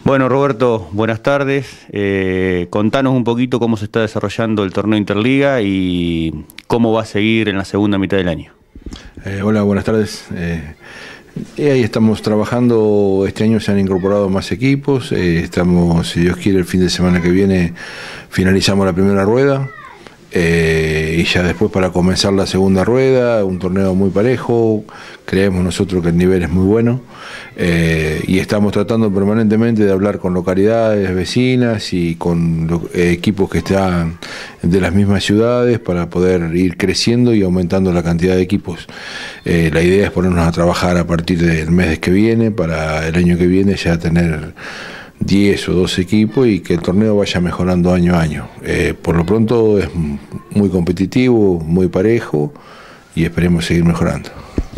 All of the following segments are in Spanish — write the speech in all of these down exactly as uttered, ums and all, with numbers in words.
Bueno, Roberto, buenas tardes. Eh, contanos un poquito cómo se está desarrollando el torneo Interliga y cómo va a seguir en la segunda mitad del año. Eh, hola, buenas tardes. Eh, y ahí estamos trabajando. Este año se han incorporado más equipos. Eh, estamos, si Dios quiere, el fin de semana que viene finalizamos la primera rueda. Eh, y ya después para comenzar la segunda rueda, un torneo muy parejo, creemos nosotros que el nivel es muy bueno, eh, y estamos tratando permanentemente de hablar con localidades vecinas y con lo, eh, equipos que están de las mismas ciudades para poder ir creciendo y aumentando la cantidad de equipos. Eh, la idea es ponernos a trabajar a partir del mes que viene, para el año que viene ya tener diez o doce equipos y que el torneo vaya mejorando año a año. Eh, por lo pronto es muy competitivo, muy parejo y esperemos seguir mejorando.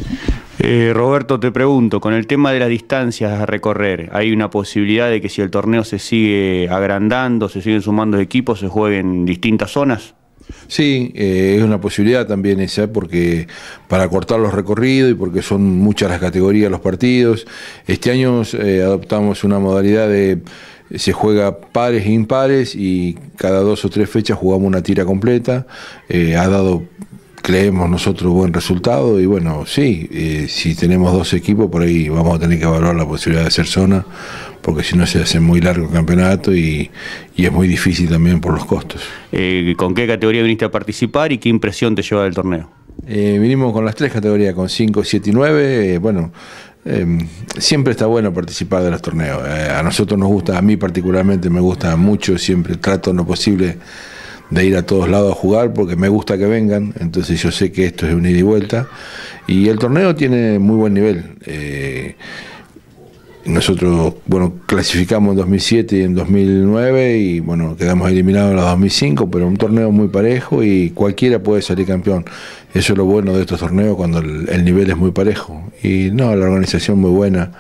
Eh, Roberto, te pregunto, con el tema de las distancias a recorrer, ¿hay una posibilidad de que si el torneo se sigue agrandando, se siguen sumando equipos, se jueguen en distintas zonas? Sí, eh, es una posibilidad también esa, porque para cortar los recorridos y porque son muchas las categorías de los partidos. Este año eh, adoptamos una modalidad de se juega pares e impares y cada dos o tres fechas jugamos una tira completa. Eh, ha dado, creemos nosotros, buen resultado y bueno, sí, eh, si tenemos dos equipos por ahí vamos a tener que evaluar la posibilidad de hacer zona, porque si no se hace muy largo el campeonato y, y es muy difícil también por los costos. Eh, ¿Con qué categoría viniste a participar y qué impresión te lleva del torneo? Eh, vinimos con las tres categorías, con cinco, siete y nueve. Eh, bueno, eh, siempre está bueno participar de los torneos. Eh, a nosotros nos gusta, a mí particularmente me gusta mucho, siempre trato en lo posible de ir a todos lados a jugar porque me gusta que vengan, entonces yo sé que esto es un ida y vuelta. Y el torneo tiene muy buen nivel. Eh, Nosotros, bueno, clasificamos en dos mil siete y en dos mil nueve y, bueno, quedamos eliminados en los dos mil cinco, pero un torneo muy parejo y cualquiera puede salir campeón. Eso es lo bueno de estos torneos, cuando el, el nivel es muy parejo. Y no, la organización muy buena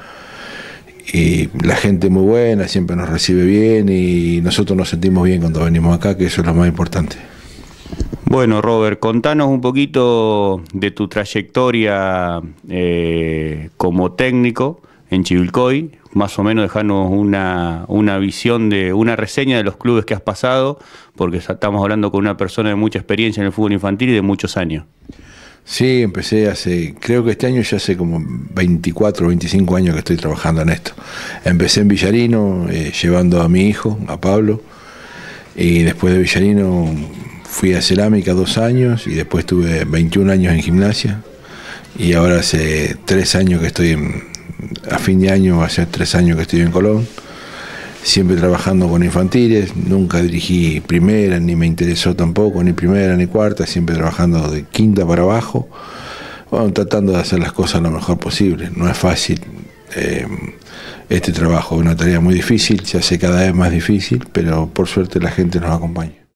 y la gente muy buena, siempre nos recibe bien y nosotros nos sentimos bien cuando venimos acá, que eso es lo más importante. Bueno, Robert, contanos un poquito de tu trayectoria eh, como técnico en Chivilcoy, más o menos dejarnos una, una visión, de una reseña de los clubes que has pasado, porque estamos hablando con una persona de mucha experiencia en el fútbol infantil y de muchos años. Sí, empecé hace, creo que este año ya hace como veinticuatro o veinticinco años que estoy trabajando en esto. Empecé en Villarino, eh, llevando a mi hijo, a Pablo, y después de Villarino fui a Cerámica dos años, y después tuve veintiún años en gimnasia, y ahora hace tres años que estoy en... A fin de año, hace tres años que estoy en Colón, siempre trabajando con infantiles, nunca dirigí primera, ni me interesó tampoco, ni primera ni cuarta, siempre trabajando de quinta para abajo, bueno, tratando de hacer las cosas lo mejor posible. No es fácil, eh, este trabajo es una tarea muy difícil, se hace cada vez más difícil, pero por suerte la gente nos acompaña.